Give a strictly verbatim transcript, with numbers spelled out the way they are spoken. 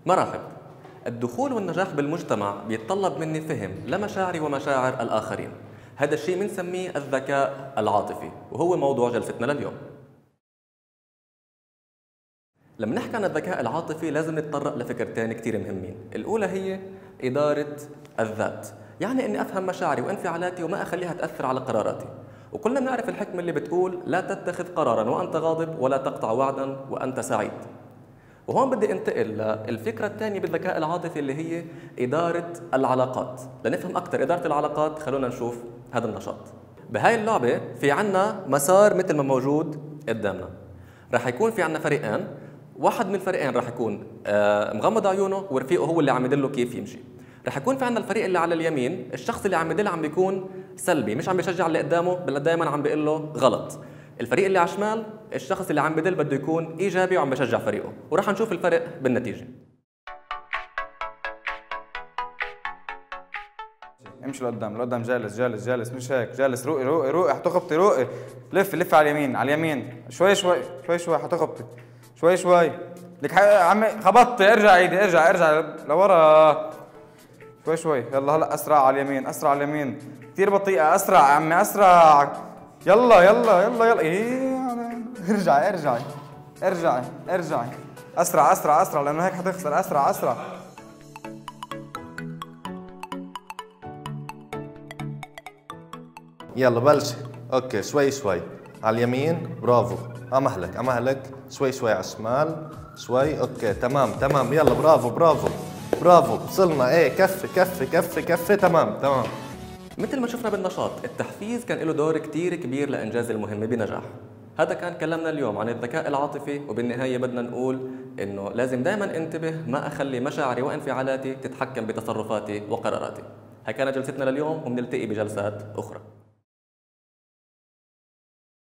مرحب. الدخول والنجاح بالمجتمع بيتطلب مني فهم لمشاعري ومشاعر الآخرين. هذا الشيء بنسميه الذكاء العاطفي، وهو موضوع جلستنا لليوم. لما نحكي عن الذكاء العاطفي لازم نتطرق لفكرتين كتير مهمين. الأولى هي إدارة الذات، يعني إني أفهم مشاعري وانفعالاتي وما أخليها تأثر على قراراتي. وكلنا بنعرف الحكمة اللي بتقول لا تتخذ قرارا وأنت غاضب ولا تقطع وعدا وأنت سعيد. وهون بدي انتقل للفكرة الثانية بالذكاء العاطفي اللي هي إدارة العلاقات. لنفهم أكثر إدارة العلاقات خلونا نشوف هذا النشاط. بهاي اللعبة في عنا مسار مثل ما موجود قدامنا. رح يكون في عنا فريقين، واحد من الفريقين رح يكون مغمض عيونه ورفيقه هو اللي عم يدله كيف يمشي. رح يكون في عنا الفريق اللي على اليمين، الشخص اللي عم يدل عم بيكون سلبي، مش عم بيشجع اللي قدامه بل دائما عم بيقول له غلط. الفريق اللي على الشمال الشخص اللي عم بدل بده يكون ايجابي وعم بشجع فريقه، وراح نشوف الفرق بالنتيجه. امشي لقدام لقدام، جالس جالس جالس، مش هيك، جالس، روقي روقي روقي، حطي خبطي، روقي، لف لف على اليمين على اليمين، شوي شوي شوي شوي، حطي خبطي، شوي شوي، لك عمي خبطتي، ارجع ايدي، ارجع ارجع لورا، شوي شوي، يلا هلا اسرع على اليمين، اسرع على اليمين، كثير بطيئة، اسرع عمي اسرع، يلا يلا يلا يلا، ايه ارجعي ارجعي ارجعي ارجعي، اسرع اسرع اسرع لانه هيك حتخسر، اسرع اسرع. يلا بلشي. اوكي شوي شوي على اليمين، برافو، امهلك امهلك، شوي شوي على الشمال، شوي، اوكي تمام تمام، يلا برافو برافو برافو، وصلنا، ايه كفي كفي كفي كفي، تمام تمام. مثل ما شفنا بالنشاط، التحفيز كان له دور كتير كبير لإنجاز المهمة بنجاح. هذا كان كلامنا اليوم عن الذكاء العاطفي، وبالنهاية بدنا نقول إنه لازم دائما انتبه ما أخلي مشاعري وانفعالاتي تتحكم بتصرفاتي وقراراتي. هاي كانت جلستنا لليوم، وبنلتقي بجلسات أخرى.